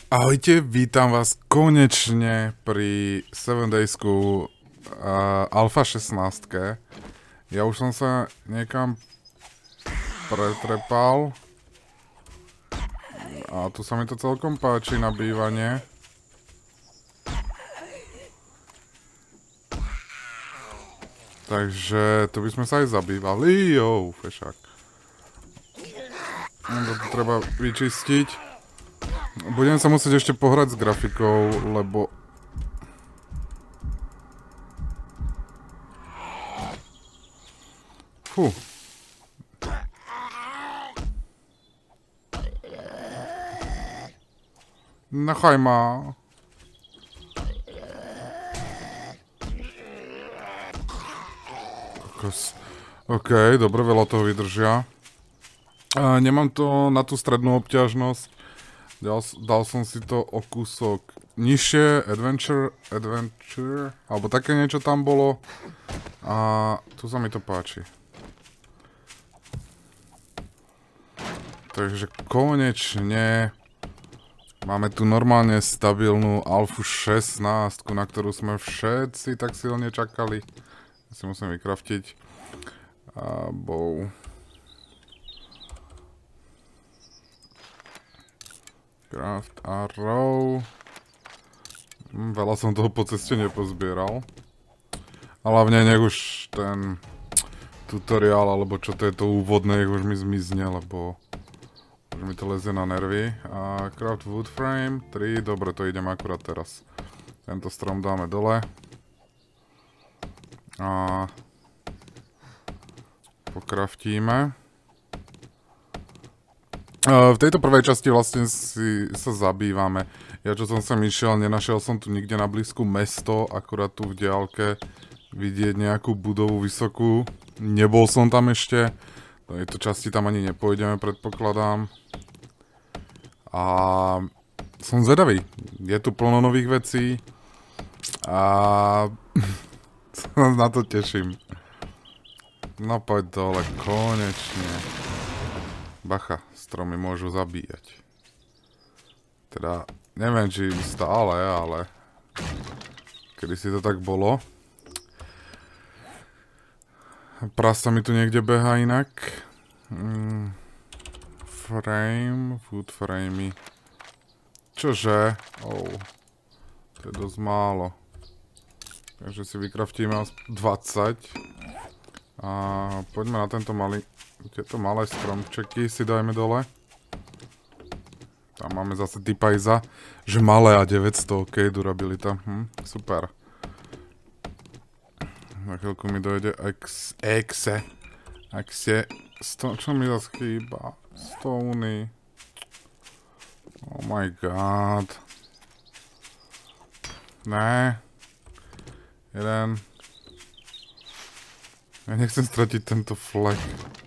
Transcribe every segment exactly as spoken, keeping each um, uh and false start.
Ahojte, vítam vás konečne pri sedem Daysku uh, Alpha šestnásť. Ja už som sa niekam pretrepal a tu sa mi to celkom páči na bývanie. Takže tu by sme sa aj zabývali. Jo, fešák. To tu treba vyčistiť. Budem sa musieť ešte pohrať s grafikou, lebo... Fú. Nechaj ma. OK, dobre, veľa toho vydržia. A nemám to na tú strednú obťažnosť. Dal, dal som si to o kúsok nižšie, adventure, adventure, alebo také niečo tam bolo. A tu sa mi to páči. Takže konečne máme tu normálne stabilnú Alfu šestnásť, na ktorú sme všetci tak silne čakali. Ja si musím vykraftiť a bow. Craft arrow. Hm, veľa som toho po ceste nepozbieral. A hlavne nech už ten tutoriál, alebo čo to je to úvodné, nech už mi zmizne, lebo už mi to lezie na nervy. A craft wood frame, tri, dobre, to idem akurát teraz. Tento strom dáme dole. A pokraftíme. V tejto prvej časti vlastne si sa zabývame. Ja čo som sem išiel, nenašiel som tu nikde na blízku mesto, akurát tu v diaľke vidieť nejakú budovu vysokú. Nebol som tam ešte, do tejto časti tam ani nepôjdeme, predpokladám. A som zvedavý, je tu plno nových vecí a sa na to teším. No poď dole, konečne. Bacha, stromy môžu zabíjať. Teda, neviem, či stále, ale... Kedy si to tak bolo. Prasa mi tu niekde beha inak. Mm. Frame, food framey. Čože? Oh. To je dosť málo. Takže si vykraftíme dvadsať. A poďme na tento malý... Tieto malé stromčeky si dajme dole. Tam máme zase typa iza, že malé a deväťsto, ok, durabilita, hm, super. Na chvíľku mi dojde ex, exe, exe, sto, čo mi zase chýba? Stony. Oh my god. Ne. Jeden. Ja nechcem stratiť tento flek.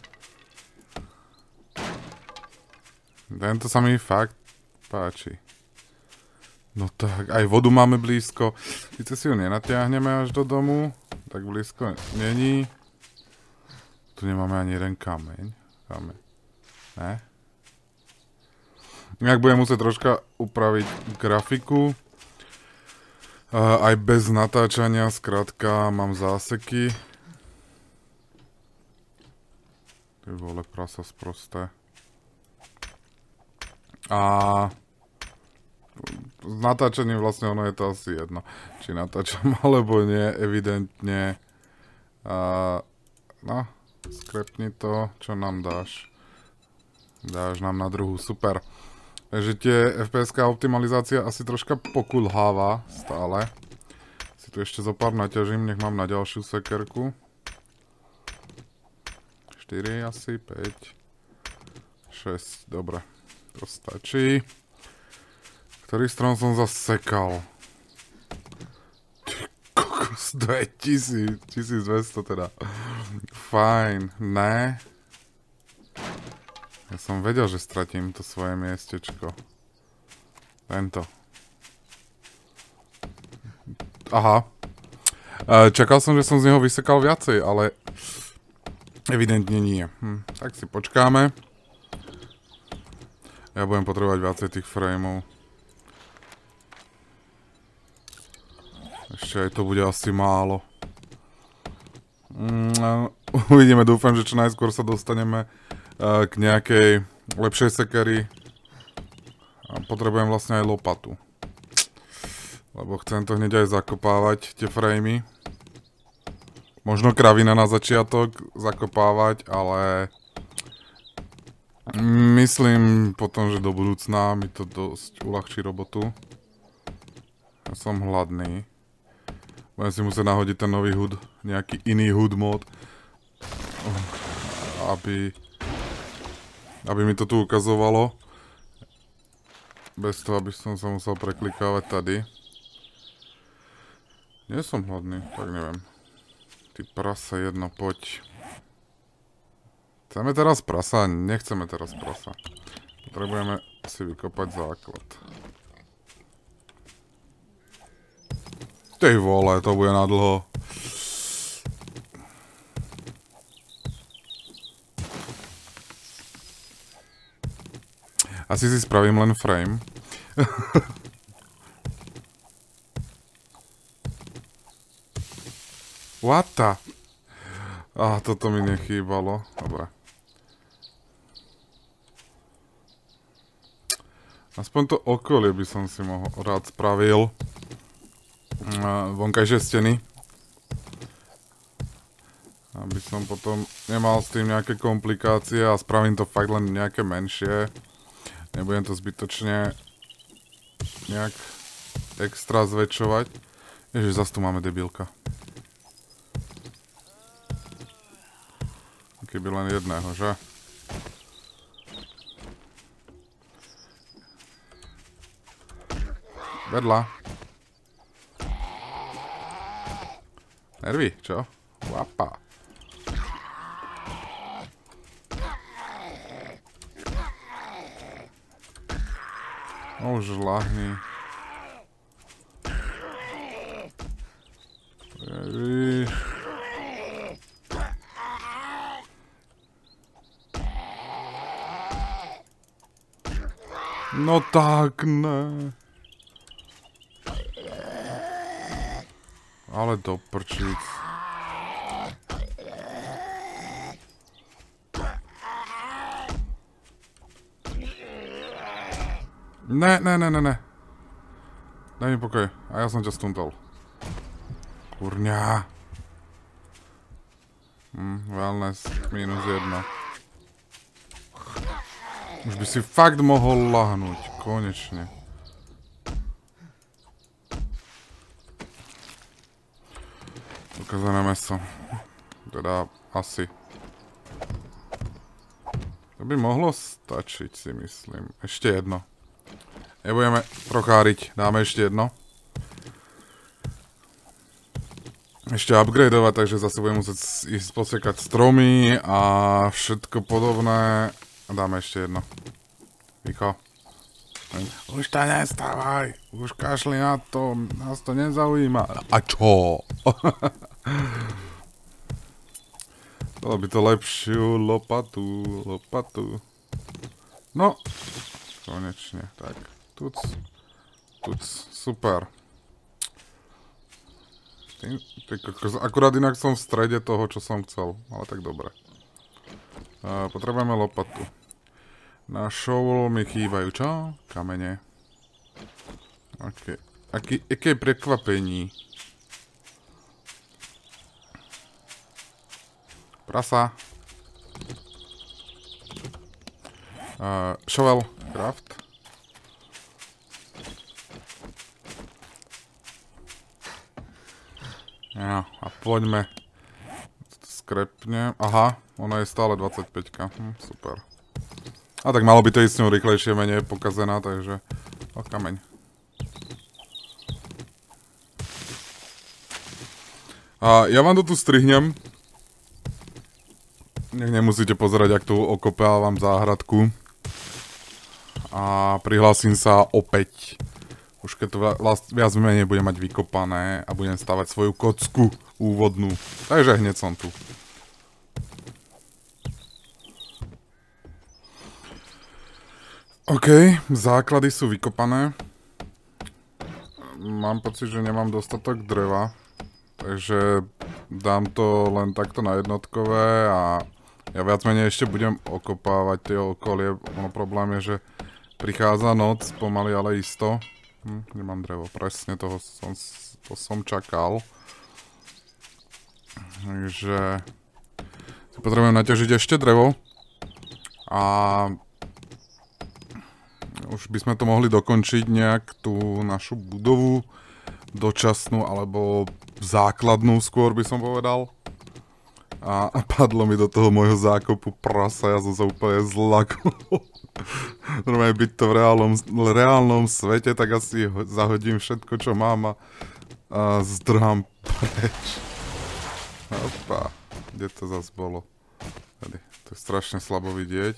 Tento sa mi fakt páči. No tak, aj vodu máme blízko. Sice si ju nenatiahneme až do domu, tak blízko není. Tu nemáme ani jeden kameň. Kameň. Ne? Inak budem musieť troška upraviť grafiku. Uh, aj bez natáčania, skrátka, mám záseky. Ty vole, prasa sprosté. A s natáčaním vlastne ono je to asi jedno. Či natáčam alebo nie, evidentne. A, no, skrepni to, čo nám dáš. Dáš nám na druhú, super. Takže tie ef pé eská optimalizácia asi troška pokulháva stále. Si tu ešte zo pár naťažím, nech mám na ďalšiu sekerku. štyri asi, päť, šesť, dobre. To stačí. Ktorý strom som zasekal? Ty kokos, dvetisíc, tisícdvesto teda. Fajn, ne? Ja som vedel, že stratím to svoje miestečko. Tento. Aha. Čakal som, že som z neho vysekal viacej, ale evidentne nie. Hm, tak si počkáme. Ja budem potrebovať viacej tých frameov. Ešte aj to bude asi málo. Mm, uvidíme, dúfam, že čo najskôr sa dostaneme uh, k nejakej lepšej sekery. A potrebujem vlastne aj lopatu. Lebo chcem to hneď aj zakopávať, tie framey. Možno kravina na začiatok zakopávať, ale myslím potom, že do budúcna mi to dosť uľahčí robotu. Ja som hladný. Budem si musieť nahodiť ten nový hud, nejaký iný hud mod. Aby, aby mi to tu ukazovalo. Bez toho, aby som sa musel preklikávať tady. Nie som hladný, tak neviem. Ty prasa jedno, poď. Chceme teraz prasa? Nechceme teraz prasa. Potrebujeme si vykopať základ. Tej vole, to bude nadlho. Asi si spravím len frame. What the? Ah, toto mi nechýbalo. Dobre. Aspoň to okolie by som si mohol rád spravil. Vonkajšie steny. Aby som potom nemal s tým nejaké komplikácie a spravím to fakt len nejaké menšie. Nebudem to zbytočne nejak extra zväčšovať. Ježiš, zas tu máme debilka. Keby len jedného, že? Vedľa. Nervy, čo? Łapa. Už lahni. Ježiš. No tak ne. Ale do prčíc. Ne, ne, ne, ne, ne. Daj mi pokoj. A ja som ťa stuntol. Kurňa. Hm, wellness. Minus jedna. Už by si fakt mohol lahnúť. Konečne. Ukázané meso. Teda asi. To by mohlo stačiť, si myslím. Ešte jedno. Nebudeme procháriť. Dáme ešte jedno. Ešte upgradeovať, takže zase budeme musieť ísť posekať stromy a všetko podobné. A dáme ešte jedno. Výcho. Už to nestávaj. Už kašli na to. Nás to nezaujíma. A čo? Dalo by to lepšiu lopatu. Lopatu. No. Konečne. Tak. Tuc. Tuc. Super. Tým, akurát inak som v strede toho, čo som chcel. Ale tak dobre. Uh, potrebujeme lopatu. Na shovel mi chýbajú, čo? Kamene. Ok. Aký, aké prekvapení. Prasa. Uh, shovel. Craft. No, a poďme. Skrepne. Aha, ona je stále dvadsaťpäť. Hm, super. A tak malo by to ísť s ňou rýchlejšie, menej pokazená, takže... O, kameň. A ja vám to tu strihnem. Nech nemusíte pozerať, ak tu okopávam záhradku. A prihlásim sa opäť. Už keď to viac menej budem mať vykopané a budem stavať svoju kocku úvodnú. Takže hneď som tu. OK, základy sú vykopané. mám pocit, že nemám dostatok dreva. Takže dám to len takto na jednotkové a ja viac menej ešte budem okopávať tie okolie. Ono problém je, že prichádza noc, pomaly ale isto. Hm, nemám drevo, presne toho som, to som čakal. Takže potrebujem naťažiť ešte drevo. A už by sme to mohli dokončiť nejak, tú našu budovu dočasnú, alebo základnú skôr by som povedal. A padlo mi do toho môjho zákopu prasa, ja som sa úplne zlakol. Normálne byť to v reálnom, v reálnom svete, tak asi zahodím všetko, čo mám a, a zdrhám preč. Opa, kde to zase bolo? Tady. To je strašne slabo vidieť.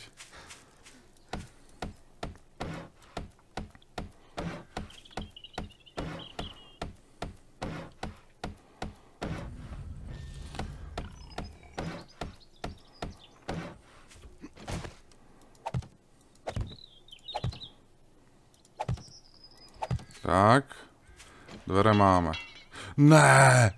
Tak. Dvere máme. Né!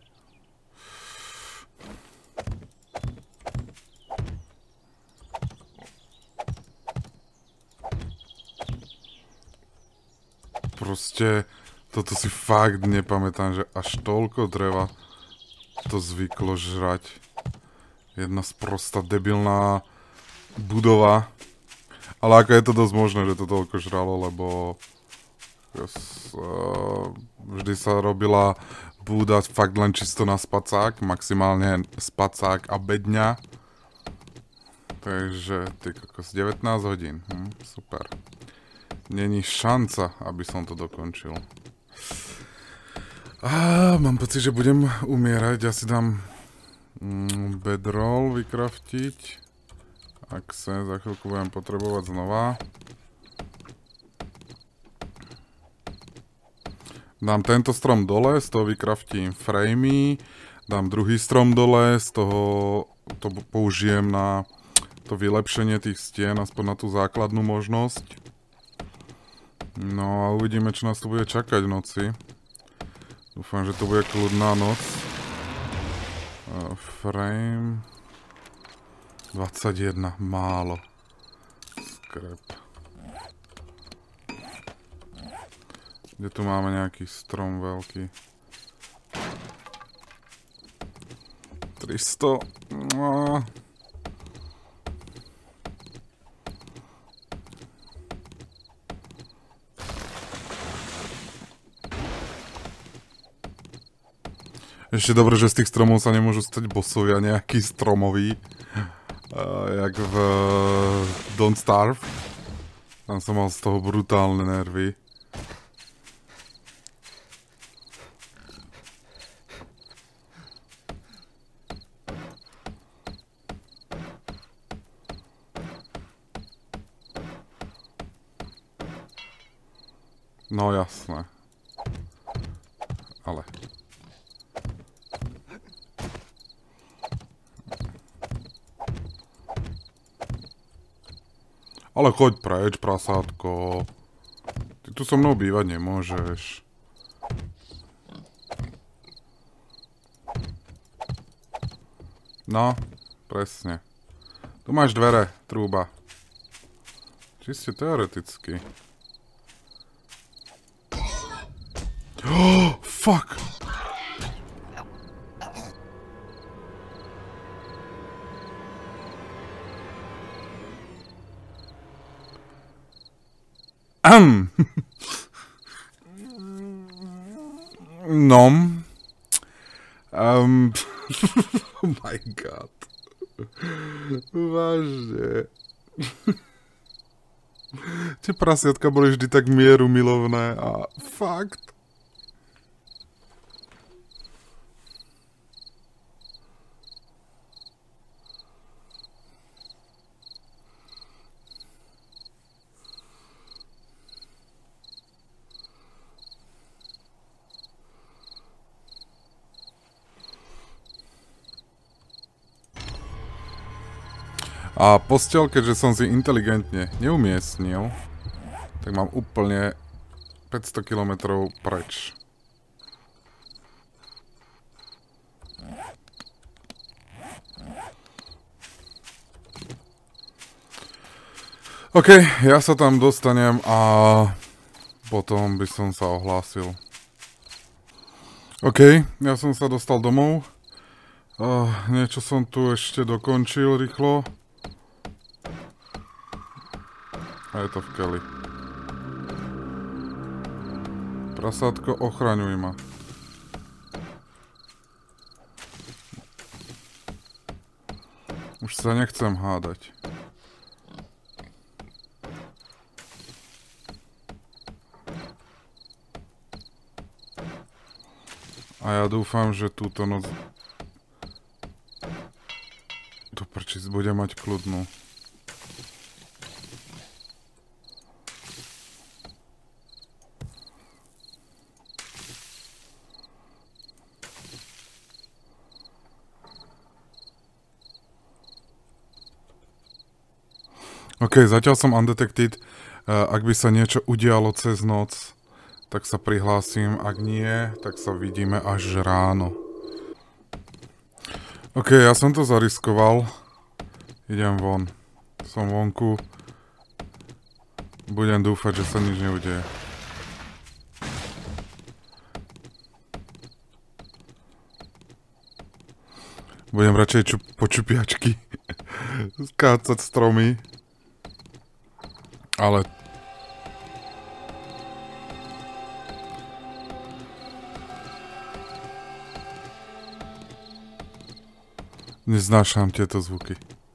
Proste, toto si fakt nepamätám, že až toľko dreva to zvyklo žrať. Jedna sprostá debilná budova. Ale ako je to dosť možné, že to toľko žralo, lebo vždy sa robila búda fakt len čisto na spacák, maximálne spacák a bedňa. Takže, ty kokos, devätnásť hodín, hm, super. Není šanca, aby som to dokončil. Á, mám pocit, že budem umierať. Ja si dám mm, bedroll vykraftiť. Ak sa za chvíľku budem potrebovať znova. Dám tento strom dole, z toho vykraftím framey. Dám druhý strom dole, z toho to použijem na to vylepšenie tých stien, aspoň na tú základnú možnosť. No a uvidíme, čo nás tu bude čakať v noci. Dúfam, že to bude kľudná noc. Uh, frame... dvadsaťjeden, málo. Skrep. Kde tu máme nejaký strom veľký? tristo. No. Ešte dobre, že z tých stromov sa nemôžu stať bossovia nejaký stromový. Uh, jak v uh, Don't Starve. Tam som mal z toho brutálne nervy. No jasné. Ale... Ale choď preč, prasátko. Ty tu so mnou bývať nemôžeš. No, presne. Tu máš dvere, trúba. Čiste teoreticky. Oh, fuck! Ahem. No. Um. Oh my god. Vážne. Tie prasiatka boli vždy tak mieru milovné a fakt. A posteľ, keďže som si inteligentne neumiestnil, tak mám úplne päťsto kilometrov preč. OK, ja sa tam dostanem a potom by som sa ohlásil. OK, ja som sa dostal domov. Uh, niečo som tu ešte dokončil rýchlo. A je to v keli. Prasátko, ochraňuj ma. Už sa nechcem hádať. A ja dúfam, že túto noc... To prčíc bude mať kľudnú. OK, zatiaľ som undetected. Uh, ak by sa niečo udialo cez noc, tak sa prihlásim. Ak nie, tak sa vidíme až ráno. OK, ja som to zariskoval. Idem von. Som vonku. Budem dúfať, že sa nič neudeje. Budem radšej čup- po čupiačky skácať stromy. Ale... Neznášam tieto zvuky.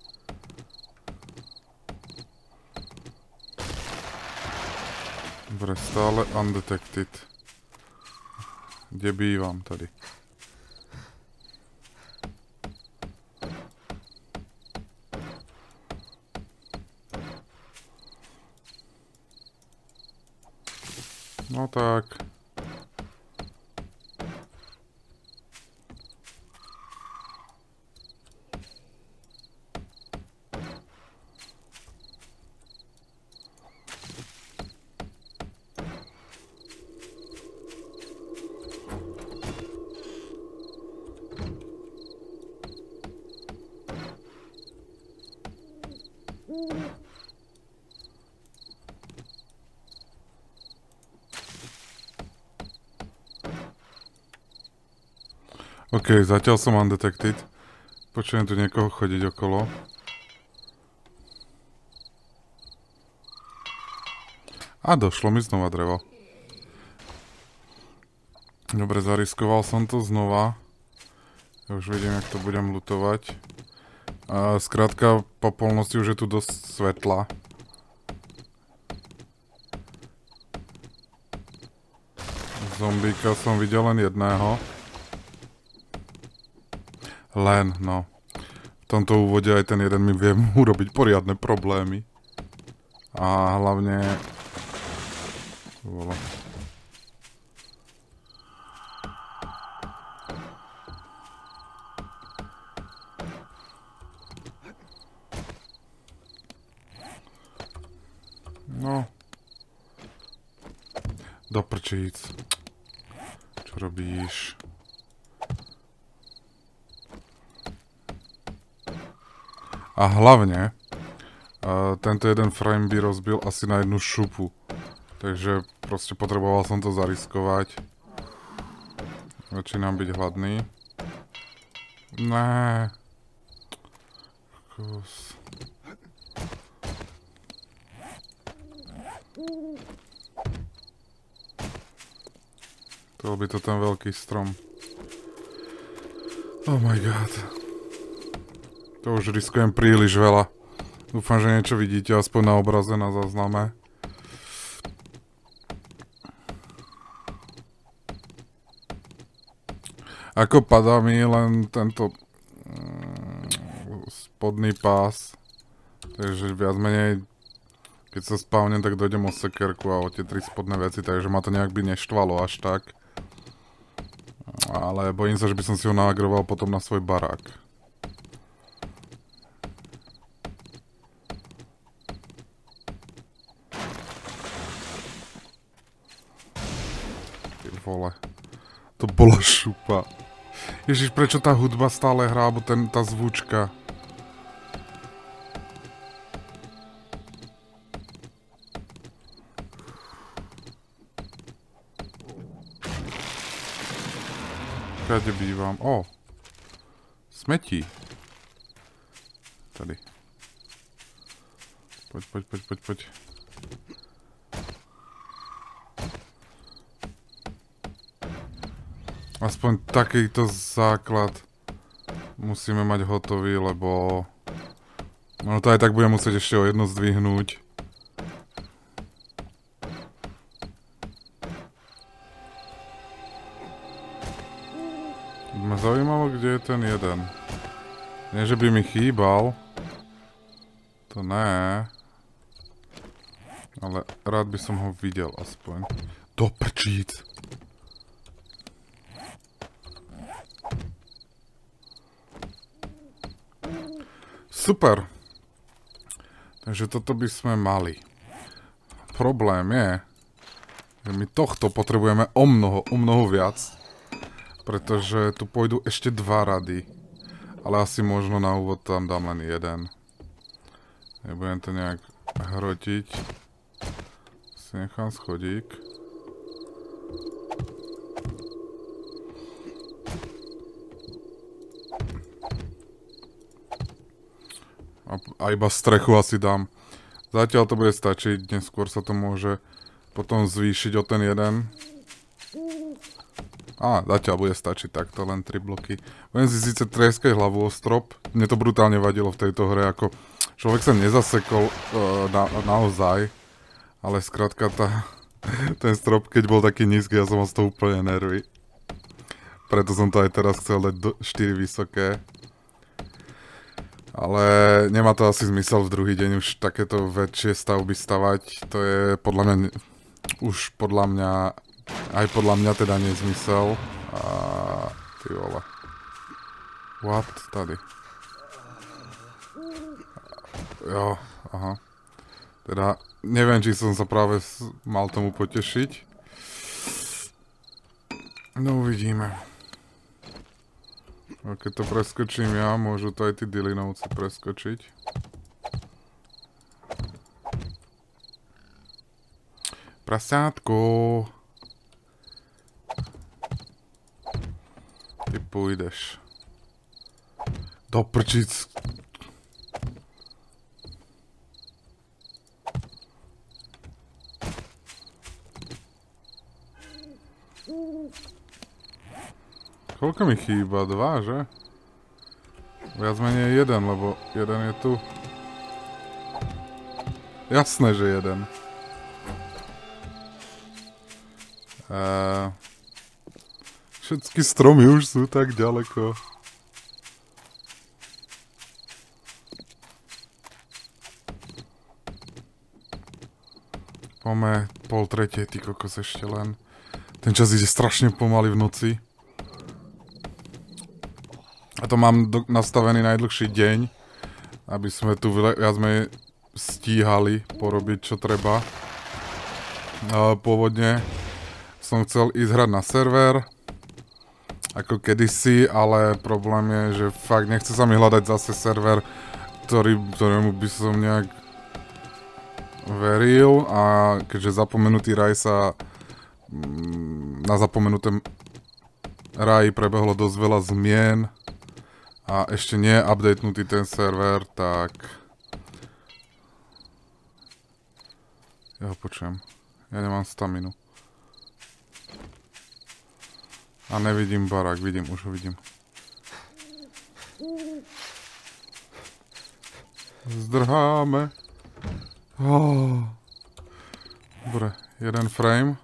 Dobre, stále undetected. Kde bývam tady? No tak. OK, zatiaľ som undetected. Počujem tu niekoho chodiť okolo. A došlo mi znova drevo. Dobre, zariskoval som to znova. Ja už vidím, jak to budem lutovať. A skrátka, po polnoci už je tu dosť svetla. Zombíka som videl len jedného. Len, no. V tomto úvode aj ten jeden mi vie urobiť poriadne problémy. A hlavne... Vole. No. Do prčíc. Čo robíš? A hlavne, uh, tento jeden frame by rozbil asi na jednu šupu. Takže proste potreboval som to zariskovať. Začínam byť hladný. Né. Kus. To by to ten veľký strom. Oh my god. To už riskujem príliš veľa. Dúfam, že niečo vidíte aspoň na obraze, na zázname. Ako padá mi len tento mm, spodný pás. Takže viac menej, keď sa spavnem, tak dojdem o sekerku a o tie tri spodné veci, takže ma to nejak by neštvalo až tak. Ale bojím sa, že by som si ho naagroval potom na svoj barák. Vole. To bola šupa. Ježiš, prečo tá hudba stále hrá, alebo ten, tá zvučka? kade bývam. Ó. Smetí. Tady. Poď, poď, poď, poď, poď. Aspoň takýto základ musíme mať hotový, lebo... No to aj tak budem musieť ešte o jedno zdvihnúť. Ma zaujímalo, kde je ten jeden. Nie, že by mi chýbal. To ne. Ale rád by som ho videl aspoň. Do prčíc. Super. Takže toto by sme mali. Problém je, že my tohto potrebujeme o mnoho, o mnoho viac. Pretože tu pôjdu ešte dva rady. Ale asi možno na úvod tam dám len jeden. Nebudem to nejak hrotiť. Si nechám schodík. A, a iba strechu asi dám. Zatiaľ to bude stačiť, neskôr sa to môže potom zvýšiť o ten jeden. Á, zatiaľ bude stačiť takto, len tri bloky. Budem si síce trieskať hlavu o strop. Mne to brutálne vadilo v tejto hre, ako človek sa nezasekol uh, na, naozaj. Ale skrátka tá, ten strop, keď bol taký nízky, ja som mal z toho úplne nervy. Preto som to aj teraz chcel dať do štyri vysoké. Ale nemá to asi zmysel v druhý deň už takéto väčšie stavby stavať. To je podľa mňa, už podľa mňa, aj podľa mňa teda nezmysel. A ty vole. What? Tady. Jo, aha. Teda neviem, či som sa práve mal tomu potešiť. No uvidíme. A keď to preskočím ja, môžu to aj tí Dylanovci preskočiť. Prasátko. Ty pôjdeš. Do prčic. Koľko mi chýba? Dva, že? Viac menej jeden, lebo jeden je tu. Jasné, že jeden. Eee, všetky stromy už sú tak ďaleko. Poďme pol tretie, ty kokos ešte len. Ten čas ide strašne pomaly v noci. A to mám do, nastavený najdlhší deň, aby sme tu viac menej stíhali porobiť čo treba. Uh, pôvodne som chcel ísť hrať na server, ako kedysi, ale problém je, že fakt nechce sa mi hľadať zase server, ktorý, ktorému by som nejak veril, a keďže zapomenutý raj sa mm, na zapomenutém raji prebehlo dosť veľa zmien, a ešte nie je updatenutý ten server, tak... Ja ho počujem. Ja nemám staminu. A nevidím barák, vidím, už ho vidím. Zdrháme. Oh. Dobre, jeden frame.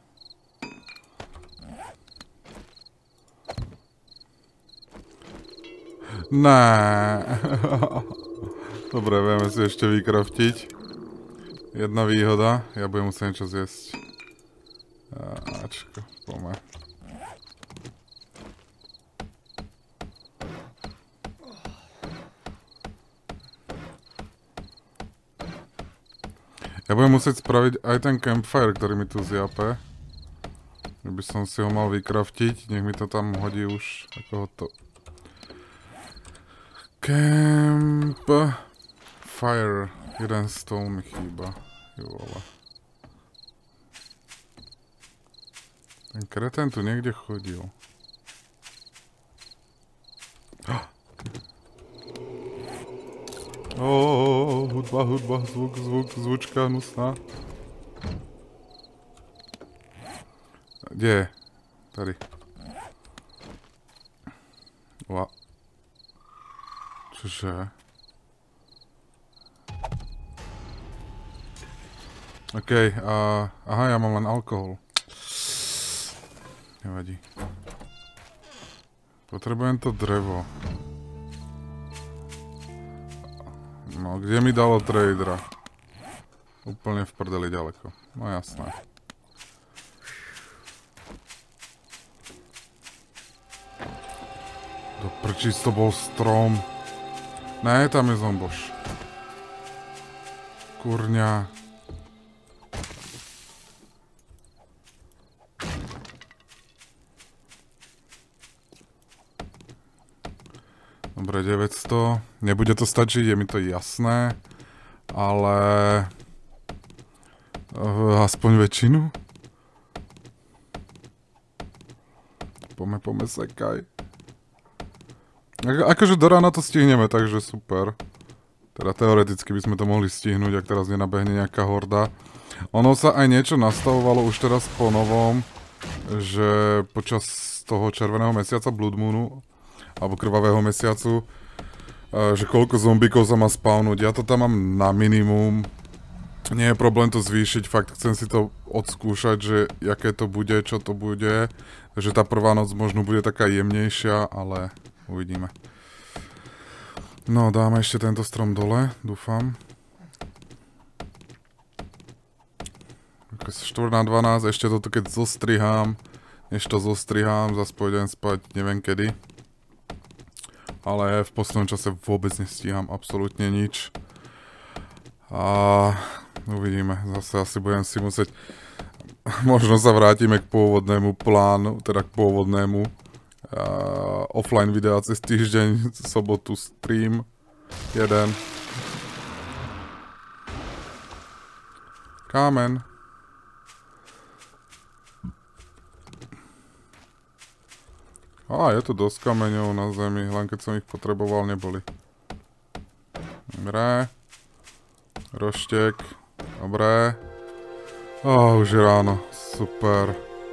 Né. Dobre, vieme si ešte vykraftiť. Jedna výhoda, ja budem musieť niečo zjesť. Ačko, poďme. Ja budem musieť spraviť aj ten campfire, ktorý mi tu zjape. By som si ho mal vykraftiť, nech mi to tam hodí už ako to. Camp fire. Jeden stôl mi chýba. Jovole. Ten kreten tu niekde chodil. Oh, hudba, hudba, zvuk, zvuk, zvučka hnusná. Kde je? Tady. Ua. Čože? OK, uh, aha, ja mám len alkohol. Nevadí. Potrebujem to drevo. No, kde mi dalo tradera? Úplne v prdeli ďaleko. No jasné. Do prčíc to bol strom. Ne, tam je zomboš. Kurňa. Dobre, deväťsto. Nebude to stačiť, je mi to jasné. Ale... aspoň väčšinu. Pome, pome, sekaj. Akože do rána to stihneme, takže super. Teda teoreticky by sme to mohli stihnúť, ak teraz nenabehne nejaká horda. Ono sa aj niečo nastavovalo už teraz po novom, že počas toho červeného mesiaca Blood Moonu, alebo krvavého mesiacu, že koľko zombíkov sa má spawnúť. Ja to tam mám na minimum. Nie je problém to zvýšiť, fakt chcem si to odskúšať, že jaké to bude, čo to bude. Takže tá prvá noc možno bude taká jemnejšia, ale uvidíme. No, dáme ešte tento strom dole, dúfam. štyri na dvanásť, ešte toto keď zostrihám, než to zostrihám, zase pôjdem spať, neviem kedy. Ale v poslednom čase vôbec nestíham absolútne nič. A uvidíme, zase asi budem si musieť... Možno sa vrátime k pôvodnému plánu, teda k pôvodnému uh, offline videa cez týždeň, sobotu stream, jeden. Kámen. Á, je tu dosť kameňov na zemi, len keď som ich potreboval, neboli. Dobre. Roštek. Dobre. Ó, už je ráno. Super.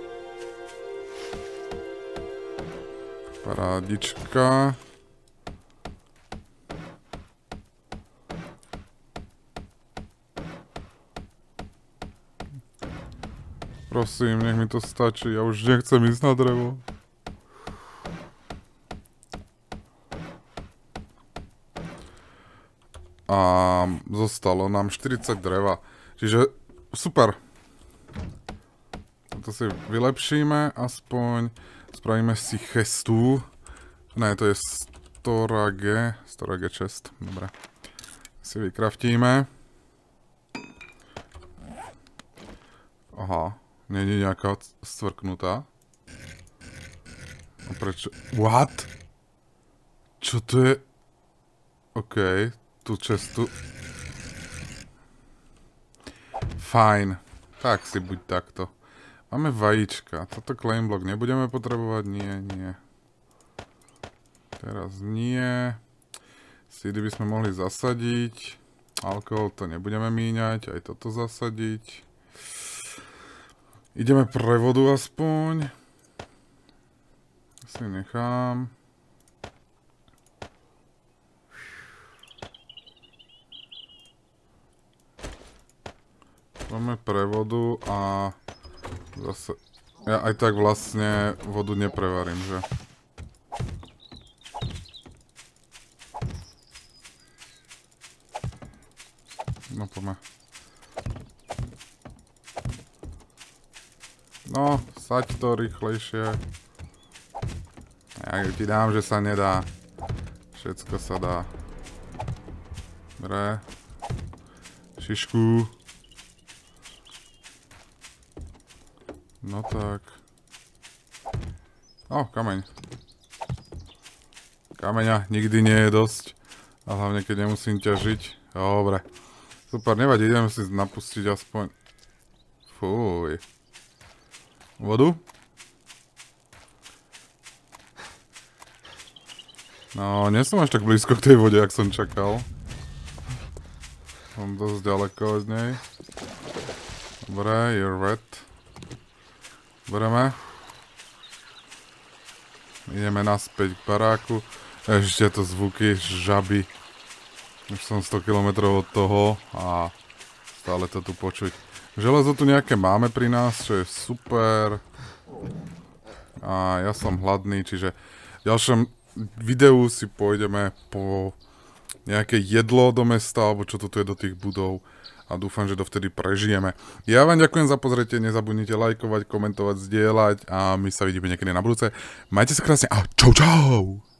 Parádička. Prosím, nech mi to stačí, ja už nechcem ísť na drevo. A zostalo nám štyridsať dreva. Čiže super. To si vylepšíme aspoň. Spravíme si chestu. Ne, to je storage. Storage chest. Dobre. Si vykraftíme. Aha. Nie je nejaká stvrknutá. A prečo? What? Čo to je? OK. Tú cestu. Fajn. Tak si buď takto. Máme vajíčka. Toto claim block nebudeme potrebovať. Nie, nie. Teraz nie. Seedy by sme mohli zasadiť. Alkohol to nebudeme míňať. Aj toto zasadiť. Ideme prevodu aspoň. Si nechám. Máme prevodu a zase, ja aj tak vlastne vodu neprevarím, že? No poďme. No, saď to rýchlejšie. Ja ti dám, že sa nedá. Všetko sa dá. Dobre. Šišku. No tak. O, kameň. Kameňa nikdy nie je dosť. A hlavne keď nemusím ťažiť. Dobre. Super, nevadí, ideme si napustiť aspoň. Fúj. Vodu? No, nie som až tak blízko k tej vode, jak som čakal. Som dosť ďaleko od nej. Dobre, you're wet. Bereme. Ideme naspäť k baráku. Ešte to zvuky žaby. Už som sto kilometrov od toho a stále to tu počuť. Železo tu nejaké máme pri nás, čo je super. A ja som hladný, čiže v ďalšom videu si pôjdeme po nejaké jedlo do mesta, alebo čo toto je do tých budov. A dúfam, že dovtedy prežijeme. Ja vám ďakujem za pozretie, nezabudnite lajkovať, komentovať, zdieľať a my sa vidíme niekedy na budúce. Majte sa krásne a čau čau!